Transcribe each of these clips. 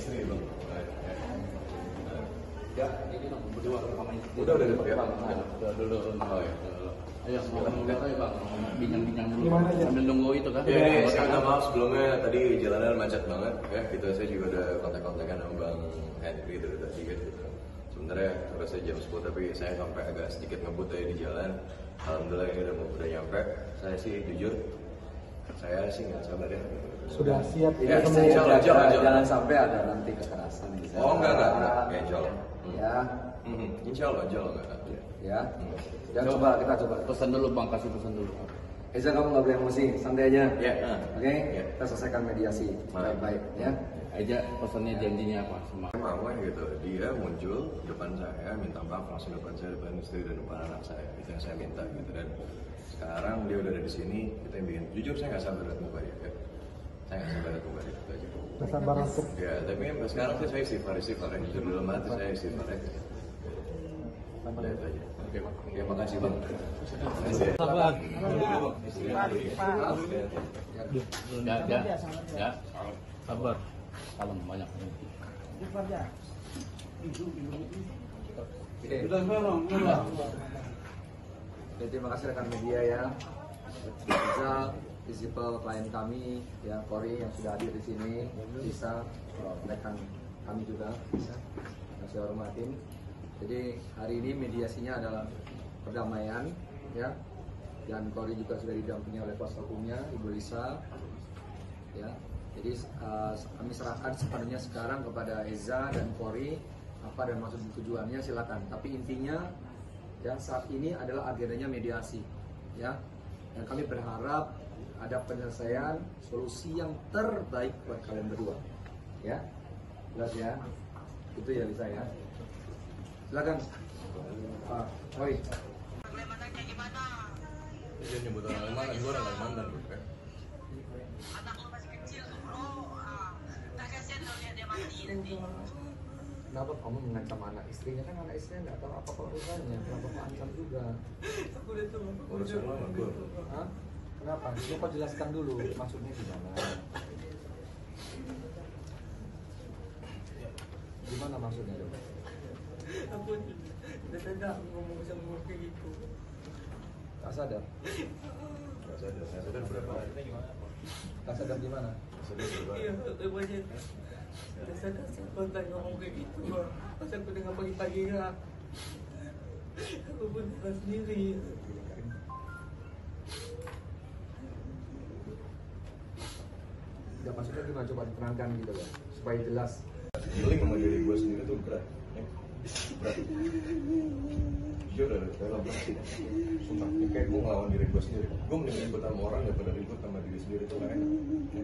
istri bang. Ya, ini dong berdua sama istri. Udah dipakai bang. Udah dulu. Oh ya. Ayo ngomong-ngomong aja bang, bincang-bincang dulu. Gimana aja? Sambil nunggu itu kan. Ya, saya minta maaf sebelumnya tadi jalanan macet banget ya. Gitu saya juga udah kontak-kontakan sama Bang Henry dari tadi kan gitu. Sebenarnya harusnya jam 10 tapi saya sampai agak sedikit ngebut aja di jalan. Alhamdulillah ini udah nyampe. Saya sih jujur saya sih nggak sabar ya. Sudah siap Ya, jangan sampai ada nanti kekerasan di sana. Oh enggak, insya Allah. Ya, Insya Allah enggak. ya. Dan coba kita coba. Pesan dulu bang, kasih pesan dulu. Eza, kamu nggak boleh emosi, santai aja. Ya. Oke, Ya. kita selesaikan mediasi baik-baik ya. Aja pesannya janjinya apa sama? Mama gitu, dia muncul depan saya, minta maaf langsung depan saya, depan istri dan depan anak saya. Itu yang saya minta gitu. Dan sekarang dia udah ada di sini, kita yang bikin. Jujur saya nggak sabar lihat muka dia. Ya. Saya nggak sabar lihat muka dia. Itu aja. Nggak sabar untuk Ya, tapi sampai sekarang sih saya istighfar ya. Jujur dalam hati saya istighfar ya. Lihat aja. Oke bang. Ya makasih bang. Sabar. Ya. Sabar. Salam banyak. Oke, terima kasih rekan media ya. Eza, prinsipal klien kami, ya Kori yang sudah hadir di sini, bisa rekan kami juga, yang saya hormatin. Jadi hari ini mediasinya adalah perdamaian, ya. Dan Kori juga sudah didampingi oleh kuasa hukumnya, Ibu Lisa, ya. Jadi kami serahkan sepenuhnya sekarang kepada Eza dan Kori apa dan maksud tujuannya silakan. Tapi intinya ya saat ini adalah agendanya mediasi, ya. Dan kami berharap ada penyelesaian solusi yang terbaik buat kalian berdua, ya. Jelas ya. Itu ya Lisa ya. Silakan. Pak Kori. Dia nyebut orang Kalimantan, gue orang Kalimantan bro. Anak lo masih kecil tuh bro, nah kasihan kalau lihat dia mati nanti. Kenapa kamu mengancam anak istrinya? Kan anak istrinya nggak tahu apa urusannya. Kenapa kamu ancam juga? Aku udah tua. Urusan lo sama gue. Hah? Kenapa? Coba jelaskan dulu maksudnya gimana? Gimana maksudnya coba? Aku udah sadar ngomong sama kayak gitu. Tak sadar? Saya sadar berapa? Tak sadar gimana? Sadar berapa? Iya, banyak. Udah sadar spontan ngomong kayak gitu bang. Pas aku dengar pagi-pagi ya, aku pun dengar sendiri. Ya maksudnya gimana? Coba diterangkan gitu loh, supaya jelas. Dealing sama diri gue sendiri tuh berat. Berat. Jujur dari dalam pasti. Sumpah, ini kayak gue ngelawan diri gue sendiri. Gue mending ribut sama orang daripada ribut sama diri sendiri tuh gak enak.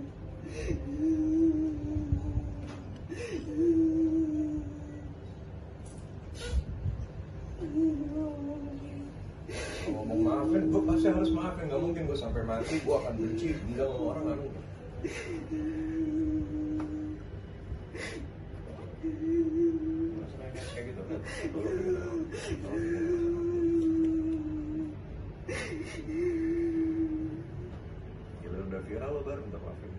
Ngomong maafin, gue pasti harus maafin. Gak mungkin gue sampai mati, gue akan benci, dendam sama orang gak mungkin. Kayak gitu kan. Gila udah viral lo baru minta maafin.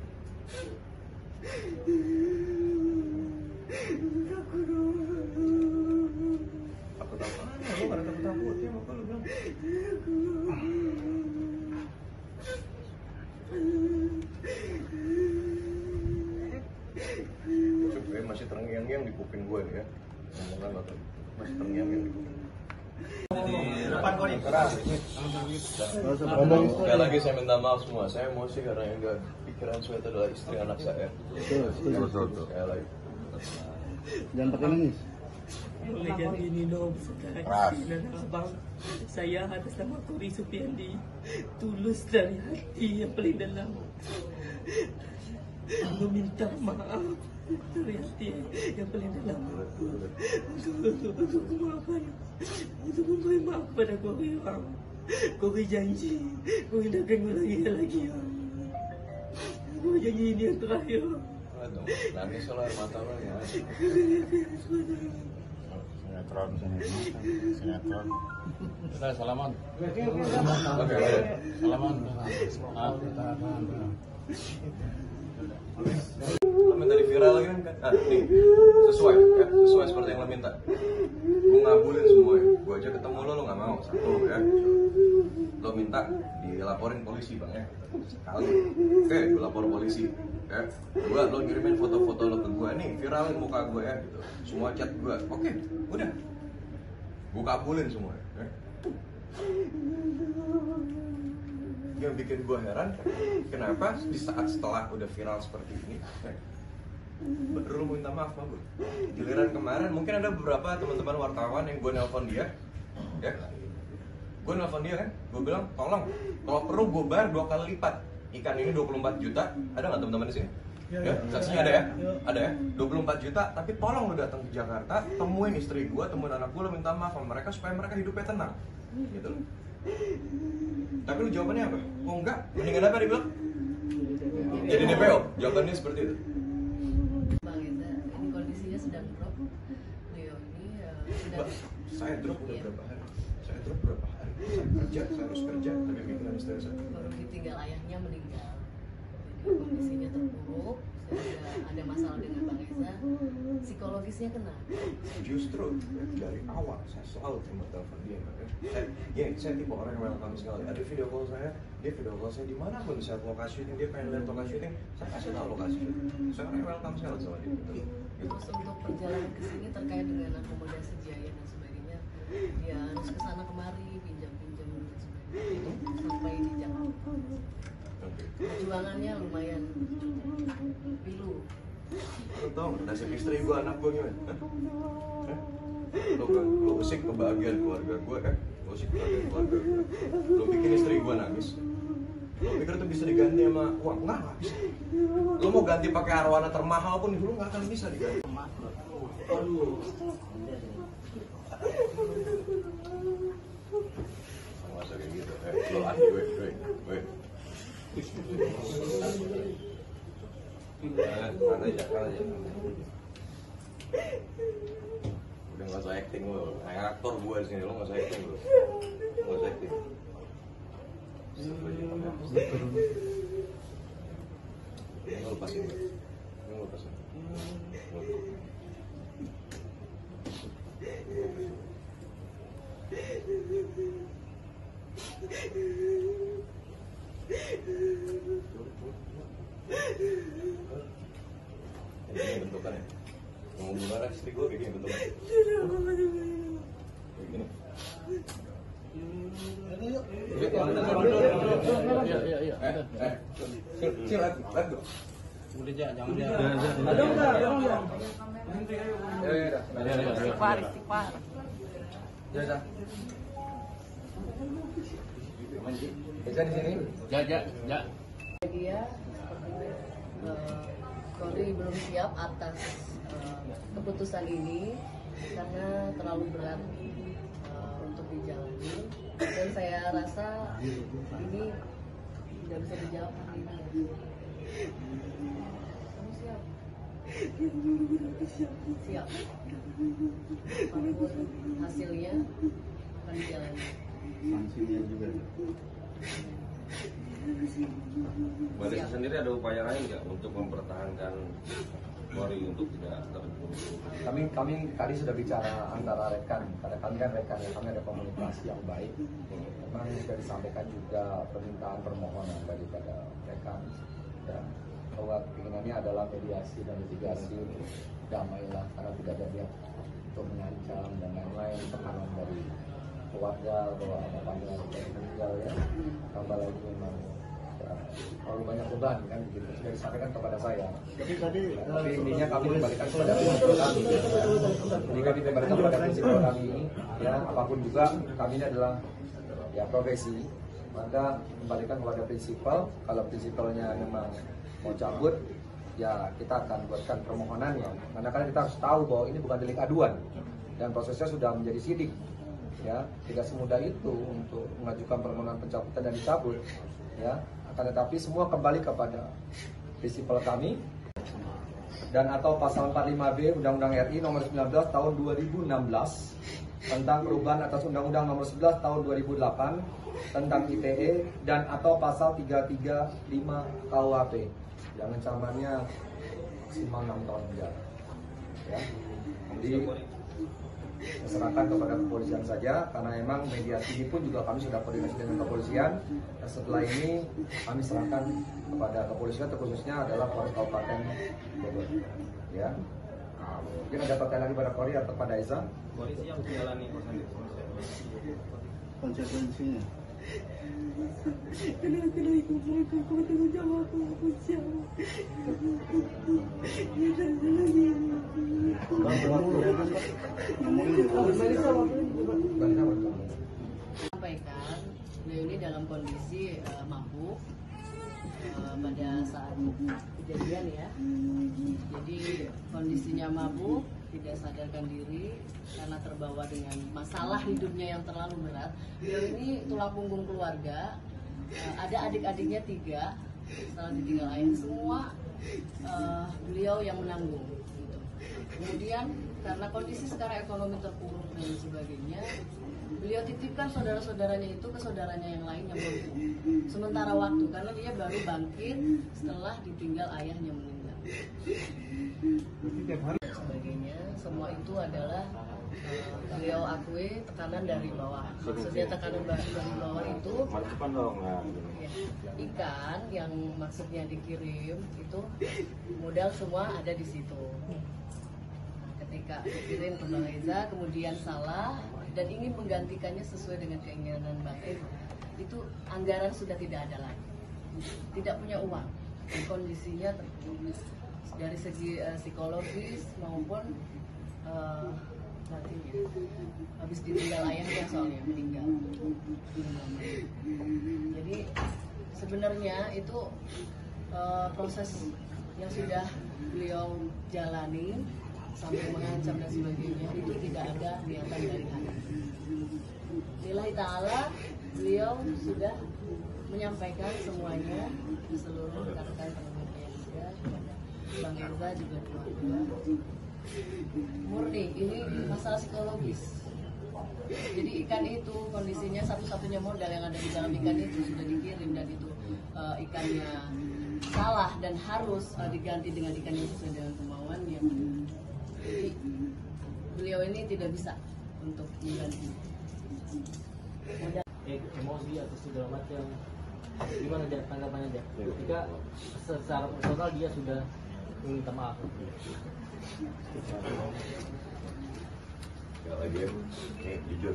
Aku tahu kan, lo gak ada takut-takutnya apa lo bilang. Gue masih terngiang-ngiang di kuping gue nih ya. Ngomongan lo tuh masih terngiang-ngiang di kuping gue. Sekali lagi saya minta maaf semua. Saya emosi karena yang gak pikiran saya itu adalah istri anak saya. Betul. Sekali lagi. Jangan pakai nangis. Mulai dari ini dong sekarang dan abang saya atas nama Kori Supiandi tulus dari hati yang paling dalam meminta maaf dari hati yang paling dalam untuk memaafkan untuk memberi maaf pada Kori bang. Kori janji Kori tidak akan mengulangi lagi bang. Kori janji ini yang terakhir. Aduh, nangis kalau air mata lo ya. Sinetron. Kita salaman. Oke. Salaman. Maaf. minta di viral lagi kan? Nah, nih sesuai ya, sesuai seperti yang lo minta. Gue ngabulin semua ya. Gue aja ketemu lo nggak mau, satu ya. Lo minta dilaporin polisi bang ya, sekali. Oke, gue lapor polisi. Ya, gue lo kirimin foto-foto lo ke gue nih, viralin muka gue ya, gitu. Semua chat gue. Oke, udah. Gue kabulin semua. Ya. Yang bikin gue heran, kenapa di saat setelah udah viral seperti ini, baru lu minta maaf sama gue. Giliran kemarin mungkin ada beberapa teman-teman wartawan yang gue nelpon dia, ya, gue nelpon dia kan, gue bilang tolong, kalau perlu gue bayar 2 kali lipat. Ikan ini 24 juta, ada nggak teman-teman di sini? Ya, saksinya ada ya? Ada ya? 24 juta, tapi tolong lu datang ke Jakarta, temuin istri gue, temuin anak gue, lu minta maaf sama mereka supaya mereka hidupnya tenang, gitu loh. Tapi lu jawabannya apa? Oh enggak, mendingan apa dia bilang? Jadi DPO, jawabannya seperti itu. Bang Eza, ini kondisinya sedang drop. Beliau ini sedang. Saya drop udah berapa hari? Saya drop berapa hari? Saya kerja, saya harus kerja, tapi pikiran istri saya. Baru ditinggal ayahnya meninggal. Jadi kondisinya terpuruk. Ada masalah dengan Bang Eza, psikologisnya kena. Justru dari awal saya selalu terima telepon dia. Saya tipe orang yang welcome sekali. Ada video call saya, dia video call saya dimanapun di saat lokasi syuting, dia pengen lihat lokasi syuting, saya kasih tahu lokasi syuting. Saya orang yang welcome sekali sama dia. Gitu. Terus untuk perjalanan ke sini terkait dengan akomodasi Jaya dan sebagainya, dia harus ke sana kemari, pinjam-pinjam dan sebagainya sampai di Jakarta. Perjuangannya lumayan pilu. Lo tau nasib istri gue, anak gue gimana? Lo usik kebahagiaan keluarga gue kan? Lo usik kebahagiaan keluarga gue. Lo bikin istri gue nangis. Lo pikir itu bisa diganti sama uang? Nggak bisa. Lo mau ganti pakai arwana termahal pun dulu nggak akan bisa diganti. Aduh. Nggak usah kayak gitu. Lo lagi, weh. Mana aja. Udah nggak usah acting lo, kayak aktor gue di sini, lo nggak usah acting lo, nggak usah acting. Ini lo lepasin, ini lo lepasin. Ini bentukannya. Mau gimana istri gue kayak gini bentukannya. Kayak gini. Iya. Let go. Udah jangan dia. Ada enggak? Istighfar. Ya. Bisa di sini? Ya. Dia seperti Kori belum siap atas keputusan ini karena terlalu berat untuk dijalani, dan saya rasa ini tidak bisa dijawab hari ini. Kamu siap? Siap. Apapun hasilnya akan dijalani. Sanksinya juga. Mbak Desa sendiri ada upaya lain nggak untuk mempertahankan Kori untuk tidak terpuruk? Kami tadi sudah bicara antara rekan, karena kami kan rekan ya, kami ada komunikasi yang baik. Memang sudah disampaikan juga permintaan permohonan daripada rekan, dan bahwa keinginannya adalah mediasi dan mitigasi untuk damailah, karena tidak ada niat untuk mengancam dan lain-lain, tekanan dari keluarga bahwa ada panggilan yang meninggal ya, tambah lagi memang terlalu banyak beban kan begitu, sudah disampaikan kepada saya. Tapi intinya kami kembalikan kepada prinsip kami. Jadi kami kembalikan kepada prinsip kami ya, apapun juga kami ini adalah ya profesi, maka kembalikan kepada prinsipal. Kalau prinsipalnya memang mau cabut, ya kita akan buatkan permohonannya. Karena kan kita harus tahu bahwa ini bukan delik aduan dan prosesnya sudah menjadi sidik. Ya, tidak semudah itu untuk mengajukan permohonan pencabutan dan dicabut. Ya, akan tetapi semua kembali kepada prinsipal kami dan atau pasal 45B Undang-Undang RI nomor 19 tahun 2016 tentang perubahan atas Undang-Undang nomor 11 tahun 2008 tentang ITE dan atau pasal 335 KUHP yang ancamannya maksimal 6 tahun penjara. Ya. Jadi serahkan kepada kepolisian saja, karena memang mediasi ini pun juga kami sudah koordinasi dengan kepolisian. Dan setelah ini kami serahkan kepada kepolisian, terkhususnya adalah Polres Kabupaten Bogor. Ya. Nah, mungkin ada pertanyaan lagi pada Kori atau pada Eza? Polisi yang menjalani proses Konsekuensinya. Kenapa ibu mereka kau tanggung jawab aku siapa? Sampaikan beliau ini dalam kondisi mabuk pada saat kejadian ya. Jadi kondisinya mabuk, tidak sadarkan diri karena terbawa dengan masalah hidupnya yang terlalu berat. Beliau ini tulang punggung keluarga, ada adik-adiknya 3, setelah ditinggal ayah semua beliau yang menanggung. Gitu. Kemudian karena kondisi sekarang ekonomi terpuruk dan sebagainya, beliau titipkan saudara-saudaranya itu ke saudaranya yang lain yang mampu. Sementara waktu karena dia baru bangkit setelah ditinggal ayahnya meninggal. Sebagainya, semua itu adalah beliau akui tekanan dari bawah. Maksudnya tekanan dari bawah itu ya, ikan yang maksudnya dikirim itu modal semua ada di situ. Ketika dikirim ke Bang Reza kemudian salah dan ingin menggantikannya sesuai dengan keinginan Bang Reza, itu anggaran sudah tidak ada lagi, tidak punya uang, kondisinya terpuruk dari segi psikologis maupun nantinya habis ditinggal ayahnya soalnya meninggal. Jadi sebenarnya itu proses yang sudah beliau jalani sampai mengancam dan sebagainya itu tidak ada niatan dari hati. Lillahi ta'ala beliau sudah menyampaikan semuanya ke seluruh rekan-rekan teman-teman yang ada kepada Bang Reza juga keluarga. Murni ini masalah psikologis. Jadi ikan itu kondisinya satu-satunya modal yang ada di dalam ikan itu sudah dikirim dan itu ikannya salah dan harus diganti dengan ikan yang sesuai dengan kemauannya. Jadi beliau ini tidak bisa untuk mengganti. Emosi atau segala macam, gimana aja tanggapannya aja ketika secara personal dia sudah minta maaf. Ya lagi jujur,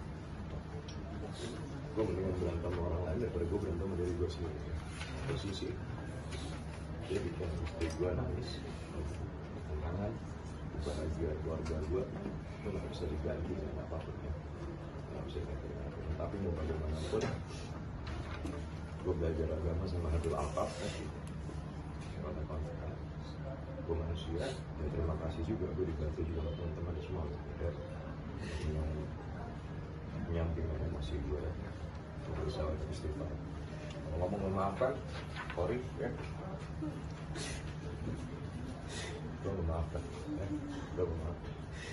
gue mendingan berantem sama orang lain daripada gue berantem sama diri gue sendiri. Posisi dia bikin istri gue nangis, tangan bahagia keluarga gue nggak bisa diganti dengan apapun ya, nggak bisa diganti dengan apapun. Tapi mau bagaimanapun gue belajar agama sama Habib Alfaf kata-kata gue manusia, ya terima kasih juga gue dibantu juga sama teman-teman semua ya, yang menyampingkan emosi gue berusaha untuk istighfar. Kalau ngomong memaafkan Kori ya, gue memaafkan ya, gue memaafkan.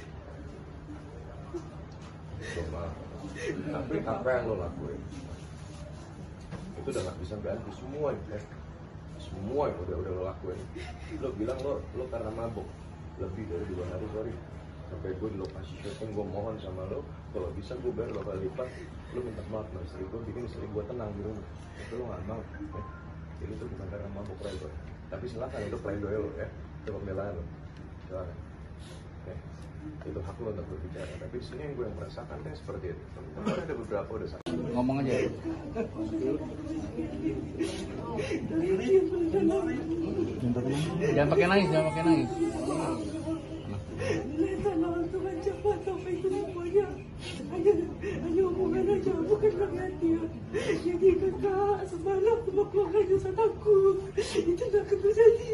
Tapi apa yang lo lakuin itu udah gak bisa ganti semua ya. Semua yang udah lo lakuin. Lo bilang lo karena mabuk lebih dari 2 hari, sorry. Sampai gue di lokasi syuting, gue mohon sama lo, kalau bisa gue bayar 2 kali lipat. Lo minta maaf sama istri gue, bikin istri gue tenang di rumah. Itu lo gak mau ya. Jadi itu bukan karena mabuk playboy. Tapi silakan itu playboy lo ya, itu pembelaan lo. Silakan ya. Itu hak lo untuk berbicara. Tapi di sini yang gue yang merasakan kan seperti itu. Kemarin ada beberapa udah sakit. Ngomong aja. Jangan pakai nangis, jangan pakai nangis. Tolong Tuhan cepat sampai itu semuanya. Hanya omongan aja, bukan dengan dia. Jadi kakak semalam sama keluarga aku itu tak akan terjadi.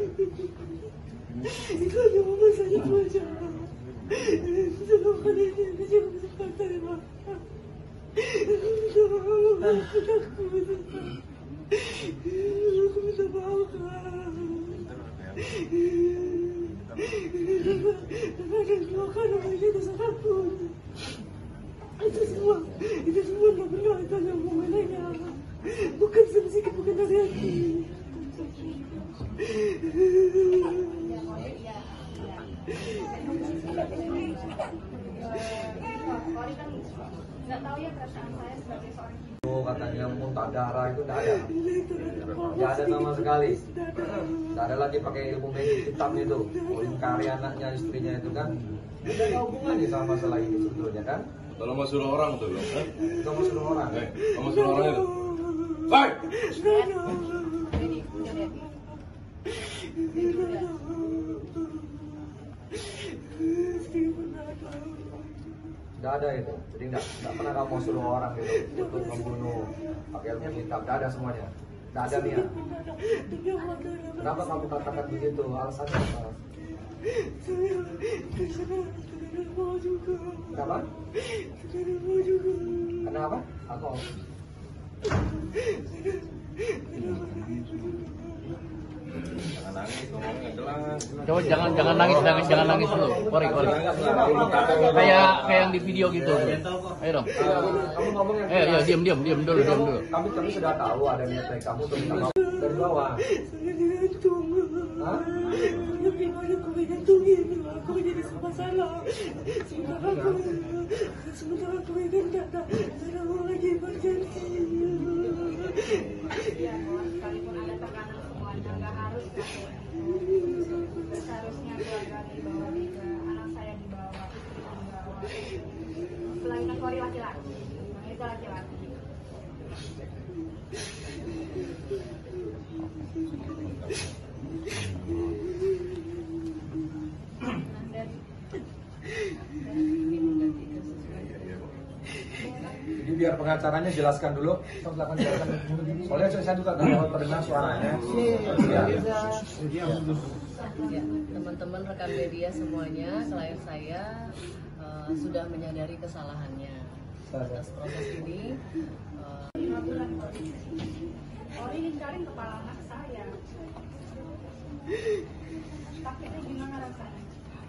Itu hanya omongan saja saja. Tolong kalian ini jangan kesempatan ya. Aku minta maaf kak. Dan doakan orang itu sangatku. Itu semua tak benar. Itu hanya omongan aja. Bukan sedikit, bukan dari hati. Kori kan nggak tahu ya perasaan saya sebagai seorang ibu. Katanya muntah darah itu tidak ada. Tidak ada sama sekali. Tidak ada lagi pakai ilmu medis hitam itu. Melingkari anaknya, istrinya itu kan. Tidak ada hubungannya sama masalah ini sebetulnya kan. Kalau mau suruh orang tuh loh. Itu mau suruh orang. Kamu suruh orang itu. Fight! Jadi udah lihat. Tidak ada itu. Jadi tidak pernah kamu suruh orang gitu untuk membunuh pakai ilmu hitam. Tidak ada semuanya. Tidak ada niat. Kenapa kamu katakan begitu? Alasannya apa? Kenapa? Kenapa? Aku. Jangan nangis, ngomongnya jelas. Coba jangan nangis dulu. Kori. Kayak yang di video gitu. Ayo dong. Kamu ngomong yang Ya, diam dulu. Kami sudah tahu ada niat baik kamu untuk minta maaf dari bawah. Saya digantung. Hah? Gimana aku digantungin? Aku jadi masalah. Sementara aku kan tidak mau lagi berjanji. Ya, sekalipun ada tekanan semuanya nggak harus kan. Seharusnya keluarga dibawa juga, anak saya dibawa, istri dibawa. Selain Kori laki-laki, itu laki-laki. Jadi biar pengacaranya jelaskan dulu. Soalnya saya juga nggak mau terdengar suaranya. Ya, teman-teman rekan media semuanya, klien saya sudah menyadari kesalahannya. Atas proses ini, 5 bulan Kori ninggalin kepala anak saya. Sakitnya gimana rasanya?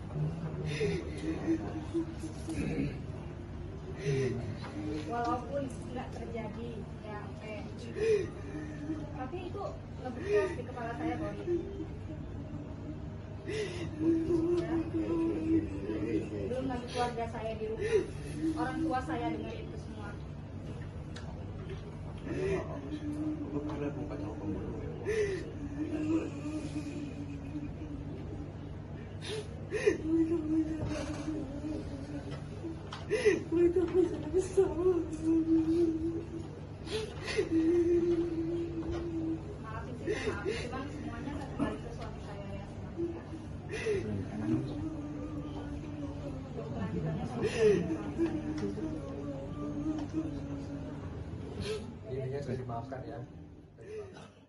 Walaupun nggak terjadi DAP, tapi itu ngebekas di kepala saya Kori. Ya. Belum lagi keluarga saya di rumah, orang tua saya dengar itu semua. Lu kira bukan sama pembunuh ya? Mereka masalah besar. Maafin sih, maafin, cuman semuanya nggak kembali ke suami saya ya. Untuk kelanjutannya saya Intinya sudah dimaafkan ya.